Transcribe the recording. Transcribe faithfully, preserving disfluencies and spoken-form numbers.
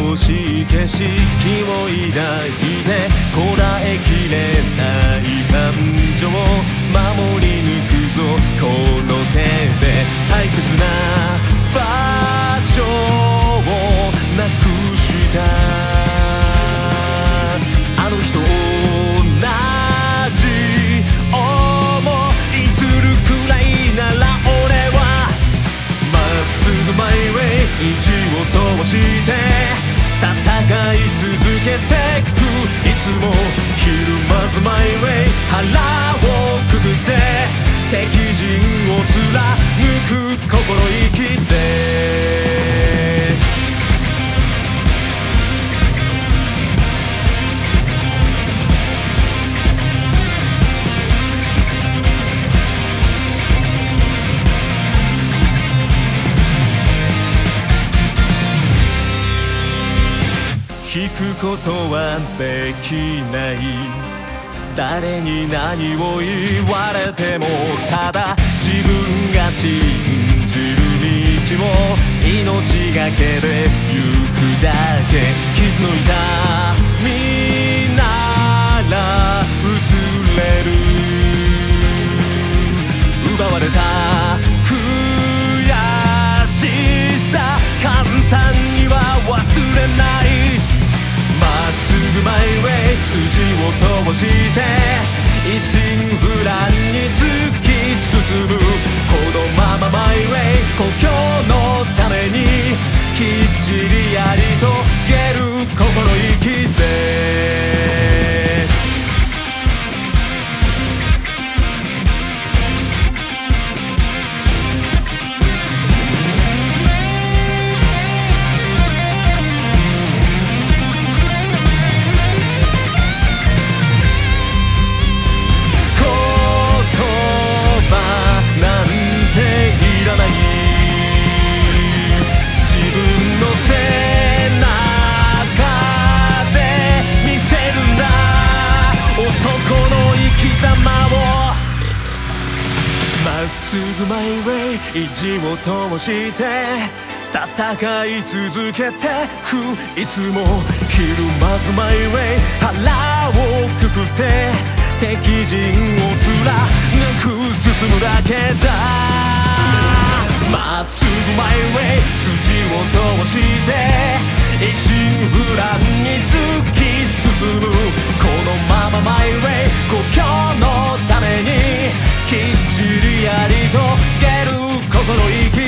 少し景色を抱いてこらえきれない感情を守り抜くぞこの手で大切な場所をなくしたあの人同じ思いするくらいなら俺はまっすぐマイウェイ意地を通して戦い続けてくいつもひるまずマイウェイ腹をくくって敵陣を貫く心意気で引くことはできない誰に何を言われてもただ自分が信じる道を命がけで行くだけ傷の痛みなら薄れる奪われた悔しさ簡単には忘れないまっすぐマイウェイ筋を通して一心不乱に突き進むこのままマイウェイ故郷のためにきっちりやり遂げる心意気でまっすぐマイウェイ意地を通して戦い続けてくいつもひるまずマイウェイ腹をくくって敵陣を貫く進むだけだまっすぐマイウェイ筋を通して一心不乱に突き進むこのままマイウェイ故郷のためにきっちりやり遂げる心意気